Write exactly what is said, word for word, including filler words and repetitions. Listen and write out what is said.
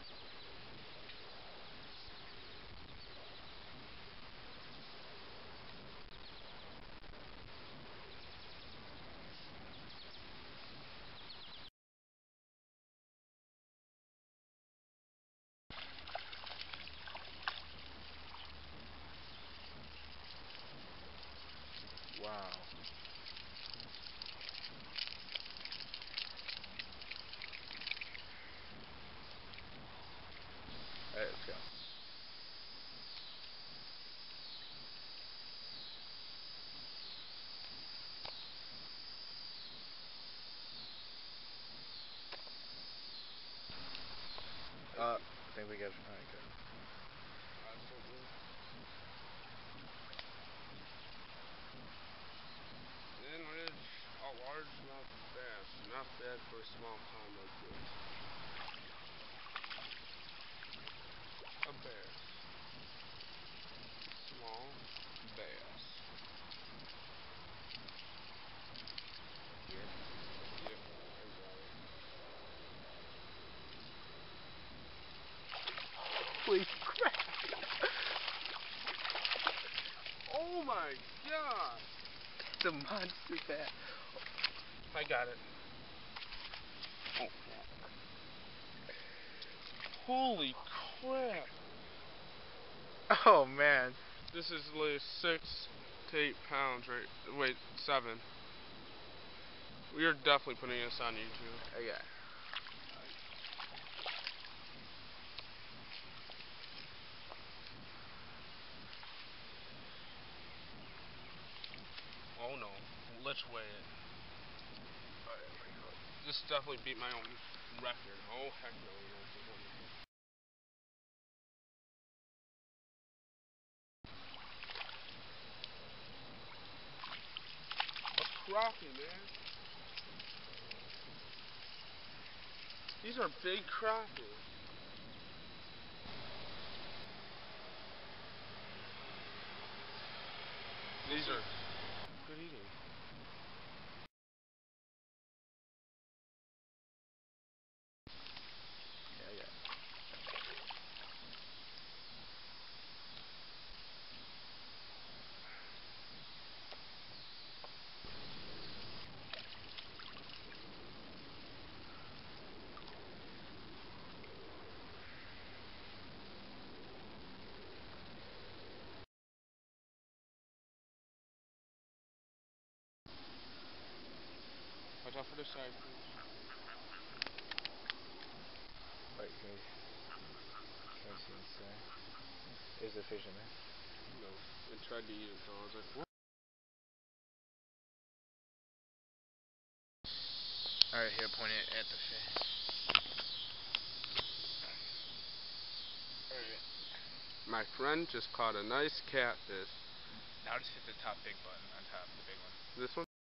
Wow. Alright, let's go. Uh, I think we got. Alright, good. Then there's a largemouth bass. Not bad for a small pond like this. A bass. Small bass. Yep. Yep, I got it. Holy crap! Oh my god! It's a monster bass. I got it. Oh. Holy crap! Oh man. This is at least six to eight pounds, right? Wait, seven. We are definitely putting this on YouTube. Oh yeah. Oh no, let's weigh it. This definitely beat my own record. Oh heck no, we don't do one. A crappie, man. These are big crappies. These are good eating. Yeah, yeah. Watch out for the side, please. Wait, can you, can you see inside? There's a fish in there. No, it tried to eat it though. I was like, what? Alright, here, point it at the fish. Alright. My friend just caught a nice catfish. Now just hit the top big button on top, the big one. This one?